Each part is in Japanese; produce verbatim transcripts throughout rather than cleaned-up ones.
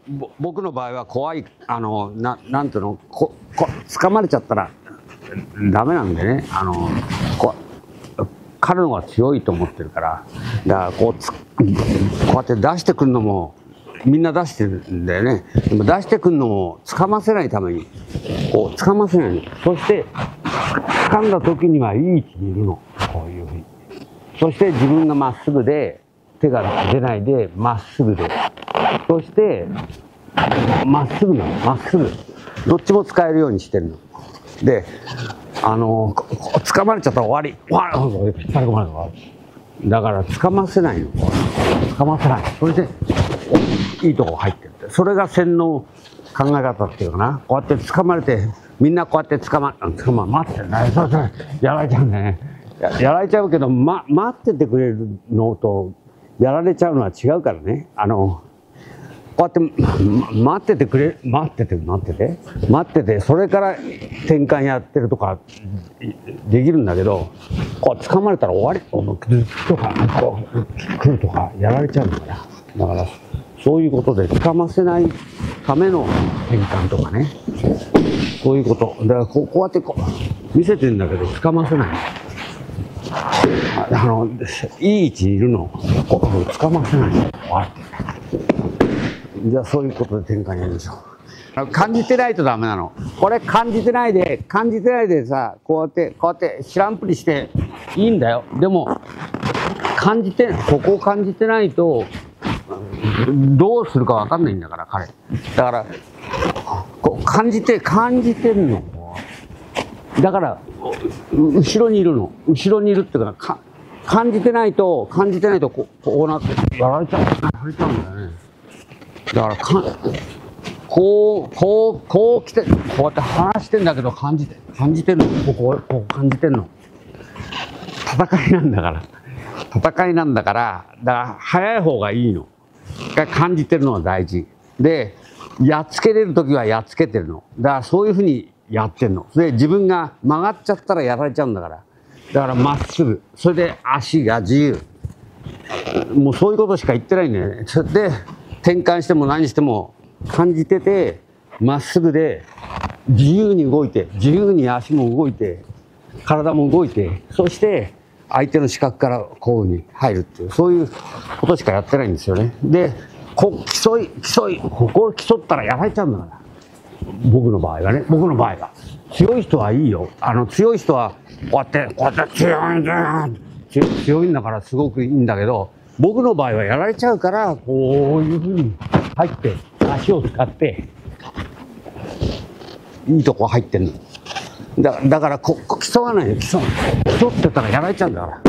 ぼ僕の場合は怖い、あのななんていうの、ここ掴まれちゃったらダメなんでね、あのこ彼の方が強いと思ってるから、だからこうつこうやって出してくるのもみんな出してるんだよね。でも出してくるのも掴ませないためにこう掴ませないの。そして掴んだ時にはいい位置にいるの、こういうふうに。そして自分がまっすぐで手が出ないでまっすぐで、そしてまっすぐなの、まっすぐどっちも使えるようにしてるので、あの掴まれちゃったら終わり、わっ引っ張り込まれたら終わりだから掴ませないの、掴ませない。それでいいとこ入ってるって、それが洗脳考え方っていうかな。こうやって掴まれてみんなこうやって掴ま掴ま待ってるね、そうそうやられちゃうんだよね。 や, やられちゃうけど、ま、待っててくれるのとやられちゃうのは違うからね。あのこうやって、ま、待っててくれ待ってて待ってて待っててそれから転換やってるとかできるんだけど、こう掴まれたら終わりとかこう来るとかやられちゃうんだから。だからそういうことで掴ませないための転換とかね、そういうこと。だからこう、こうやってこう見せてんだけど掴ませない。あのいい位置にいるのをこう掴ませない。じゃあそういうことで転換やるでしょう。感じてないとダメなの。これ感じてないで感じてないでさ、こうやってこうやって知らんぷりしていいんだよ。でも感じてここを感じてないとどうするか分かんないんだから彼。だからこう感じて感じてんの。だから後ろにいるの。後ろにいるっていうか、感じてないと感じてないとこうこうなってやられちゃうやられちゃうんだよね。だからかこうこうこう来てこうやって話してんだけど感じて感じてんの。こここう感じてんの。戦いなんだから戦いなんだからだから早い方がいいの。感じてるのは大事で、やっつけれる時はやっつけてるの。だからそういうふうにやってんの。で自分が曲がっちゃったらやられちゃうんだから。だからまっすぐ、それで足が自由、もうそういうことしか言ってないんだよね。それで転換しても何しても感じててまっすぐで自由に動いて、自由に足も動いて体も動いて、そして相手の視覚からこういうふうに入るっていう、そういうことしかやってないんですよね。でこ競い競いここを競ったらやられちゃうんだから。僕の場合はね、僕の場合は強い人はいいよ。あの強い人はこうやってこうやって強いんだ強いんだからすごくいいんだけど、僕の場合はやられちゃうから、こういうふうに入って足を使っていいとこ入ってんの。だ, だからこ競わないよ。競競ってたらやられちゃうんだから。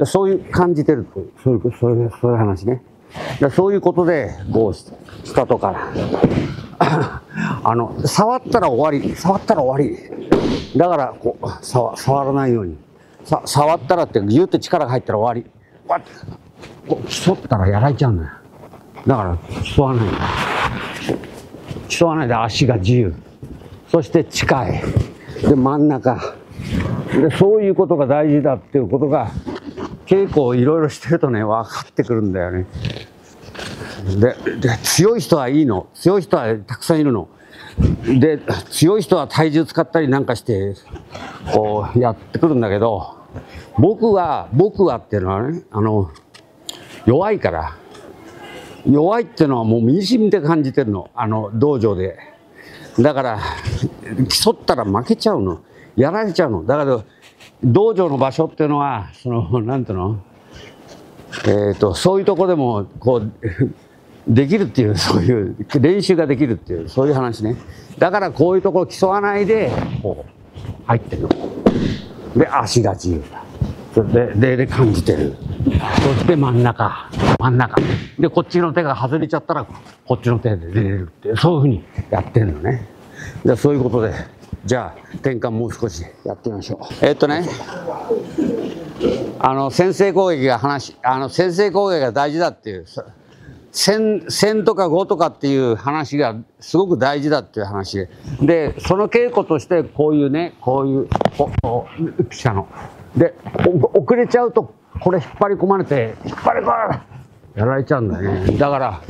そういう感じてるという、そういうそういうそういう話ね。だそういうことでこうしたとからあの触ったら終わり、触ったら終わりだからこう触触らないように、さ触ったらってギュッて力が入ったら終わり、こうやってこう競ったらやられちゃうんだよ。だから競わないで競わないで足が自由、そして近いで真ん中で、そういうことが大事だっていうことが稽古をいろいろしてるとね分かってくるんだよね。でで強い人はいいの。強い人はたくさんいるので、強い人は体重使ったりなんかしてこうやってくるんだけど、僕は僕はっていうのはね、あの弱いから、弱いっていうのはもう身に染みて感じてるの、あの道場で。だから競ったら負けちゃうの、やられちゃうの。だから道場の場所っていうのはそのなんていうの、えーとそういうとこでもこうできるっていう、そういう練習ができるっていう、そういう話ね。だからこういうところ競わないでこう入ってるので、足が自由だ。ででで感じてる。そして真ん中真ん中で、こっちの手が外れちゃったらこっちの手で出れるっていう、そういうふうにやってるのね。じゃあそういうことで、じゃあ転換もう少しやってみましょう。えー、っとねあの先制攻撃が話あの先制攻撃が大事だっていう、せんとかごとかっていう話がすごく大事だっていう話で、でその稽古としてこういうね、こういうこう来たので、遅れちゃうとこれ引っ張り込まれて引っ張り込まれやられちゃうんだよね。だから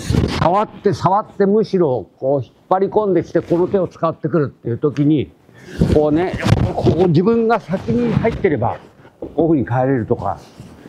触って触ってむしろこう引っ張り込んできてこの手を使ってくるっていう時にこうね、こう自分が先に入ってればこういうふうに変えれるとか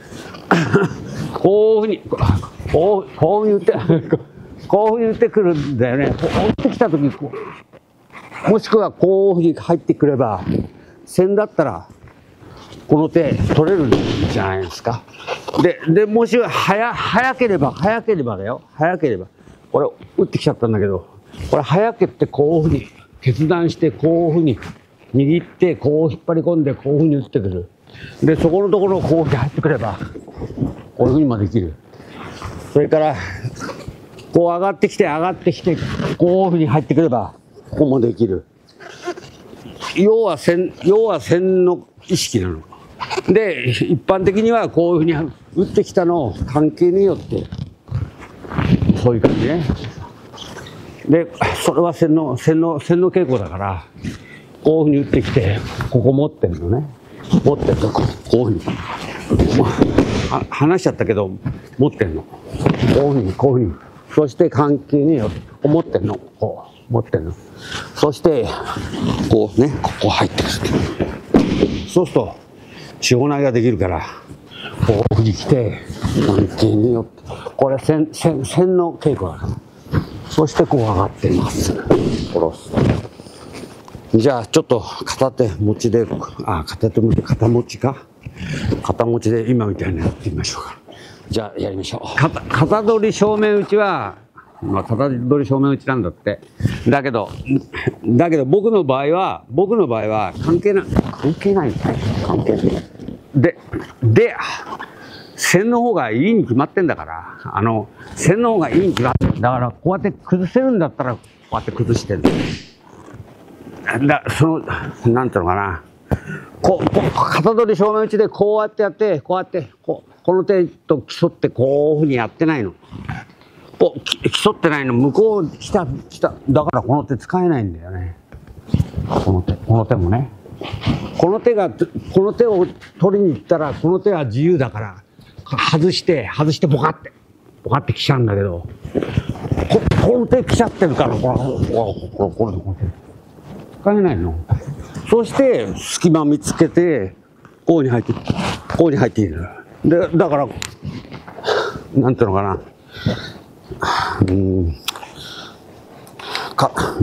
こういうふうにこうこういうふうに打ってこういうふうに打ってくるんだよね。こう打ってきた時こうもしくはこういうふうに入ってくれば線だったらこの手取れるんじゃないですか。で、で、もし早、早ければ、早ければだよ。早ければ。これ、打ってきちゃったんだけど、これ早けってこういうふうに決断して、こういうふうに握って、こう引っ張り込んで、こういうふうに打ってくる。で、そこのところをこういうふうに入ってくれば、こういうふうにもできる。それから、こう上がってきて、上がってきて、こういうふうに入ってくれば、ここもできる。要は線、要は線の意識なの。で、一般的にはこういうふうに打ってきたの関係によって、そういう感じね。で、それは線の、線の、線の傾向だから、こういうふうに打ってきて、ここ持ってるのね。持ってるとこ、こういうふうに。話しちゃったけど、持ってるの。こういうふうに、こういうふうに。そして関係によって、こう持ってるの。こう、持ってるの。そして、こうね、ここ入ってくる。そうすると、四方投げができるから、こういうふうに来て、関係によって、これ線、線、線の稽古だから。そしてこう上がってます。下ろす。じゃあ、ちょっと片手持ちで、あ、片手持ち、肩持ちか肩持ちで今みたいなやってみましょうか。じゃあ、やりましょう。肩、肩取り正面打ちは、まあ、肩取り正面打ちなんだって。だけど、だけど僕の場合は、僕の場合は関係ない、関係ないんだよ。関係ない。で、で、線の方がいいに決まってんだから、あの、線の方がいいに決まってる。だから、こうやって崩せるんだったら、こうやって崩してる。だ、その、なんていうのかな。こう、こう肩取り正面打ちでこうやってやって、こうやって、こう、この手と競ってこういうふうにやってないの。こう、競ってないの、向こう、下、下。だからこの手使えないんだよね。この手、この手もね。この手が、この手を取りに行ったら、この手は自由だから、外して、外してボカって、ボカって来ちゃうんだけど、こ、この手来ちゃってるから、これ、これ、これ、これ、これ、使えないの。そして、隙間見つけて、こうに入って、こうに入っている。で、だから、なんていうのかな。うん、か、うん、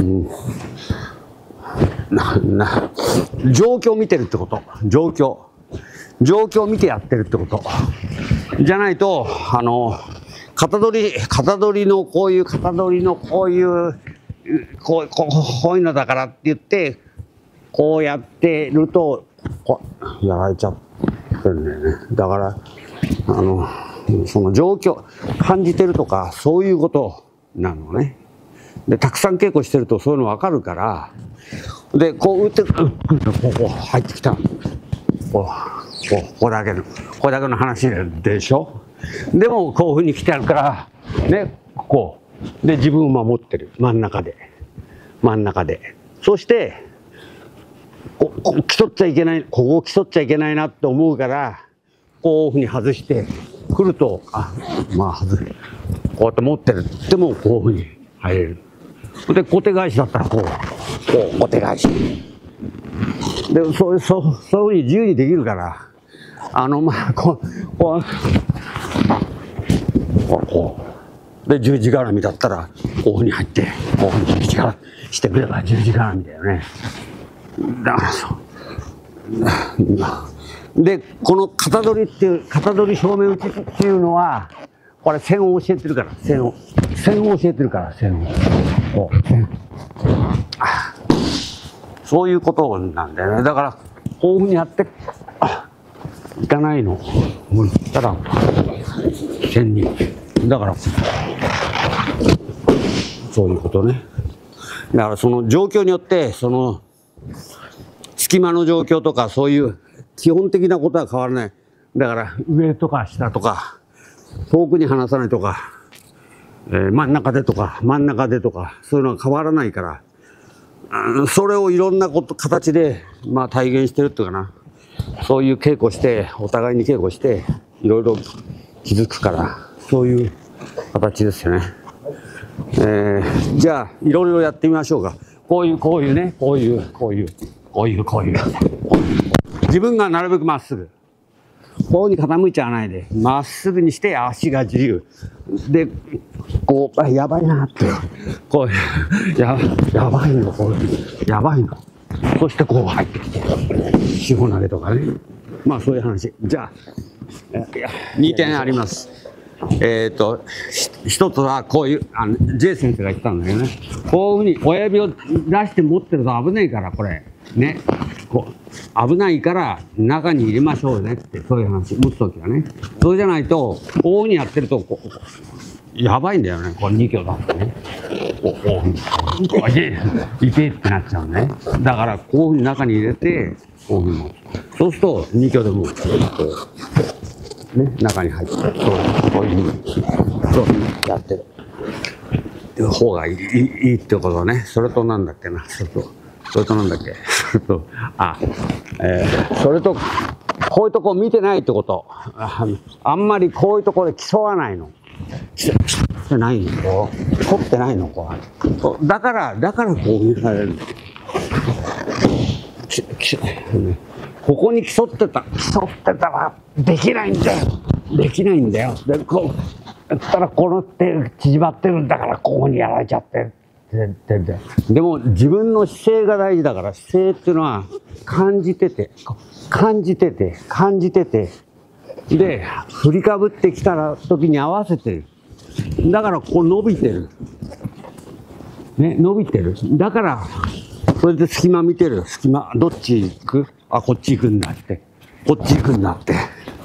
な、な、状況を見てるってこと。状況。状況を見てやってるってこと。じゃないと、あの、型取り、型取りのこういう、型取りのこういう、こう、こう、こういうのだからって言って、こうやってると、こう、やられちゃってるんだよね。だから、あの、その状況、感じてるとか、そういうことなのね。で、たくさん稽古してるとそういうの分かるから、で、こう打って、こう、こう入ってきた。こう、こう、ここだけの、これだけの話でしょ。でも、こういうふうに来てあるから、ね、こう。で、自分を守ってる。真ん中で。真ん中で。そして、ここ競っちゃいけない、ここを競っちゃいけないなって思うから、こういうふうに外して、来ると、あ、まあ外れ、こうやって持ってる。でも、こういうふうに入れる。で、小手返しだったら、こう、こう、小手返し。で、そう、そう、そういうふうに自由にできるから、あの、まあ、こう、こう、こう、こう。で、十字絡みだったら、こういうふうに入って、こういうふうに十字絡みしてくれば十字絡みだよね。だからそう。で、この型取りっていう、型取り正面打ちっていうのは、これ線を教えてるから、線を。線を教えてるから、線を。こう、線。そういうことなんだよね。だから、こういうふうにやって、あ、いかないの。無理。ただ、線に。だから、そういうことね。だからその状況によって、その、隙間の状況とか、そういう基本的なことは変わらない。だから、上とか下とか、遠くに離さないとか、えー、真ん中でとか、真ん中でとか、そういうのは変わらないから、うん、それをいろんなこと、形で、まあ体現してるっていうかな。そういう稽古して、お互いに稽古して、いろいろ気づくから、そういう形ですよね。 ー、じゃあいろいろやってみましょうか。こういうこういうね、こういうこういうこういうこういう自分がなるべくまっすぐ、こうに傾いちゃわないでまっすぐにして足が自由で、こうあやばいなってこうややばいのこうやばいの、そしてこう入ってきて四股投げとかね、まあそういう話。じゃあにてんあります。えっと一つはこういうあの J 先生が言ったんだけどね、こういうふうに親指を出して持ってると危ないからこれね、こう危ないから中に入れましょうねって、そういう話持つ時はね。それじゃないとこういうふうにやってるとこうやばいんだよね、これにキロだってね、おおこういてってなっちゃうね。だからこういうふうに中に入れてこういうふうに持つ、そうするとにキロでもこうね中に入ってこういうふうにそうやってる方がいい、いいってことね。それとなんだっけな、それとそれとなんだっけそれとあ、えー、それとこういうとこ見てないってこと、あ, あんまりこういうとこで競わないの、競ってないの、こう競ってないの、こうだからだからこう見られる。ここに競ってた競ってたらできないんだよ、できないんだよ。でこうやったらこの手縮まってるんだからここにやられちゃってる。でも自分の姿勢が大事だから、姿勢っていうのは感じてて感じてて感じててで振りかぶってきたら時に合わせてる。だからこう伸びてるね、伸びてる。だからそれで隙間見てる、隙間どっち行く、あこっち行くんだって、こっち行くんだって、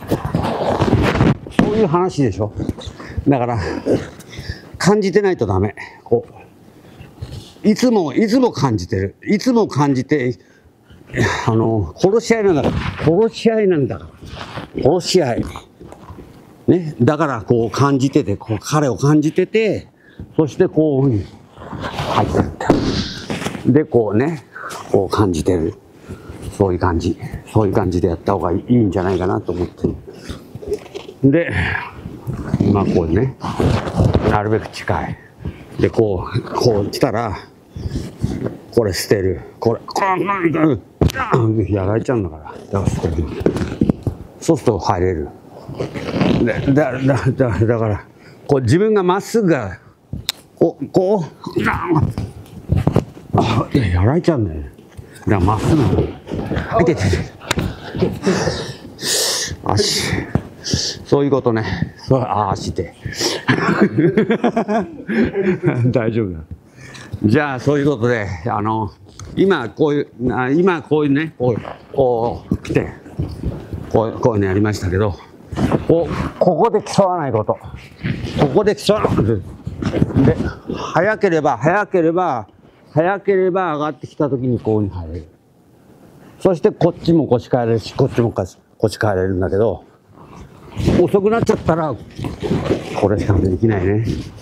そういう話でしょ。だから感じてないとダメ。こういつもいつも感じてる、いつも感じて、あの殺し合いなんだから殺し合いなんだから殺し合いね。だからこう感じてて、こう彼を感じてて、そしてこういうふうに入ってるんだよ。でこうねこう感じてる、そういう感じそういう感じでやった方がいいんじゃないかなと思ってる。でまあこうねなるべく近いでこうこう来たらこれ捨てる、これこれやられちゃうんだからだから捨てる。そうすると入れる。でだだだだからこう自分がまっすぐがこうこうあやられちゃうんだよね。だからまっすぐなの。いてて足そういうことね。そうあ足で大丈夫だ。じゃあそういうことで、あの今こういう今こういうねこうこう来てこうこういうのやりましたけど、こここで競わないこと、ここで競わないことで、早ければ早ければ早ければ上がってきた時にこういうふうに入れる。そしてこっちも腰変えれるしこっちも腰変えれるんだけど、遅くなっちゃったらこれしかできないね。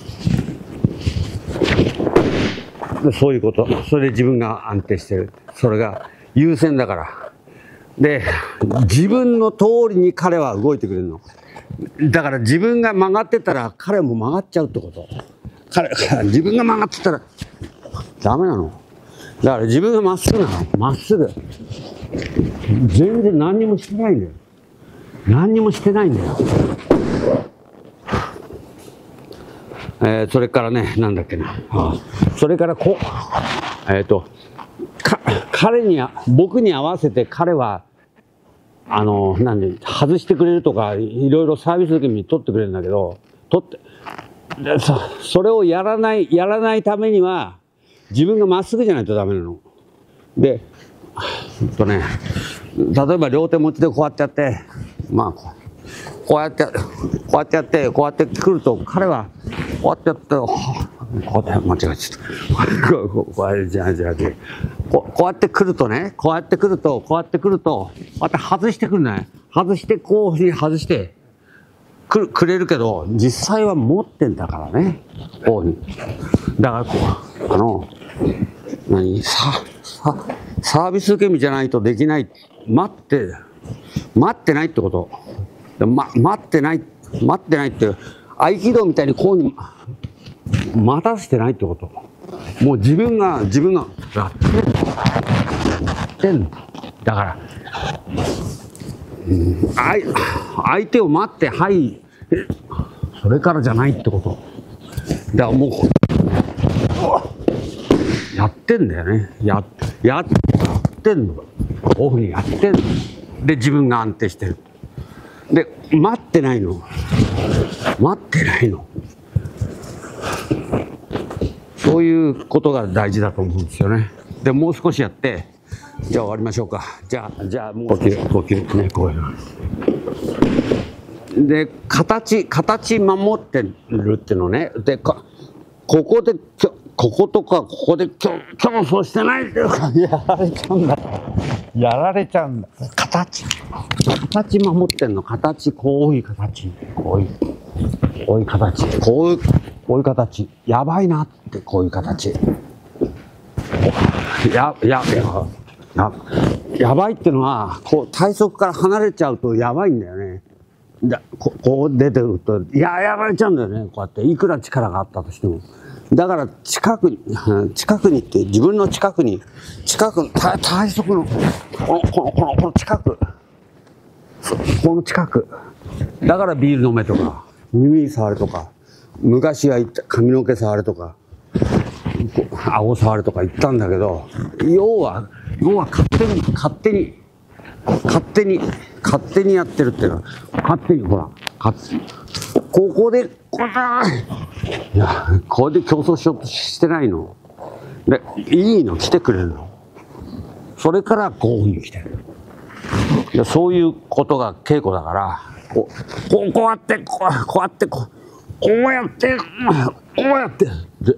そういうこと。それで自分が安定してる、それが優先だから。で自分の通りに彼は動いてくれるのだから、自分が曲がってたら彼も曲がっちゃうってこと。彼自分が曲がってたらダメなの。だから自分がまっすぐなの、まっすぐ全然何にもしてないんだよ、何にもしてないんだよ。えー、それからね、なんだっけな、ああそれからこう、えっ、ー、とか彼に僕に合わせて彼はあのなんで外してくれるとかいろいろサービス受け身に取ってくれるんだけど、取ってで そ, それをやらないやらないためには自分がまっすぐじゃないとダメなの。で、えっとね、例えば両手持ちでこうやってやって、まあこうこうやってこうやってやってこうやってくると、彼はこうやってやってこうやって間違えちゃったこうやってじゃあじゃあこうやってくるとね、こうやってくるとこうやってくるとこうやって外してくるね、外してこう外してくるくれるけど、実際は持ってんだからね、こういうだからこうあの何ささサービス受け身じゃないとできない、待って待ってないってこと。ま、待ってない待ってないって合気道みたいにこうに待たせてないってこと。もう自分が、自分が、やってんの。だから、うん、相, 相手を待って、はい、それからじゃないってこと。だからもう、やってんだよね。や、やってんの。オフにやってんの。で、自分が安定してる。で、待ってないの。待ってないの。そういうことが大事だと思うんですよね。で、もう少しやって、じゃあ終わりましょうか。じゃあ、じゃあもう呼吸、呼吸ね、こういうの。で、形、形守ってるっていうのね。で、かここで、こことか、ここで競争してないっていうか、やられちゃうんだ。やられちゃうんだ。形。形守ってんの。形、こういう形。こういう、こういう形。こういう、こういう形。やばいなって、こういう形。や、や、や、や、やばいってのは、こう、体側から離れちゃうとやばいんだよね。だここう出てると、いや、やられちゃうんだよね。こうやって。いくら力があったとしても。だから、近くに、近くにって、自分の近くに、近く、体体側の、この、この、この、この近く。この近く。だからビール飲めとか、耳触るとか、昔は言った髪の毛触るとか、顎触るとか言ったんだけど、要は、要は勝手に、勝手に、勝手に、勝手にやってるっていうのは、勝手に、ほら、勝手に、ここで、これだいや、これで競争しようとしてないの。で、いいの、来てくれるの。それからこういうふうに来てる。でそういうことが稽古だから、こう、こうこうやって、こう、こうやって、こう、こうやって、こうやって、で、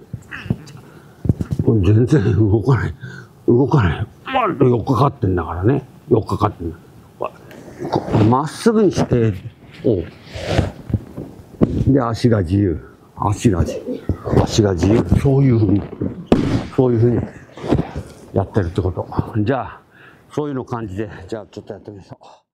全然動かない。動かない。よっかかってんだからね。よっかかってんだ。まっすぐにして、おで、足が自由。足が自由。足が自由。そういうふうに、そういうふうにやってるってこと。じゃあ、そういうの感じで、じゃあちょっとやってみましょう。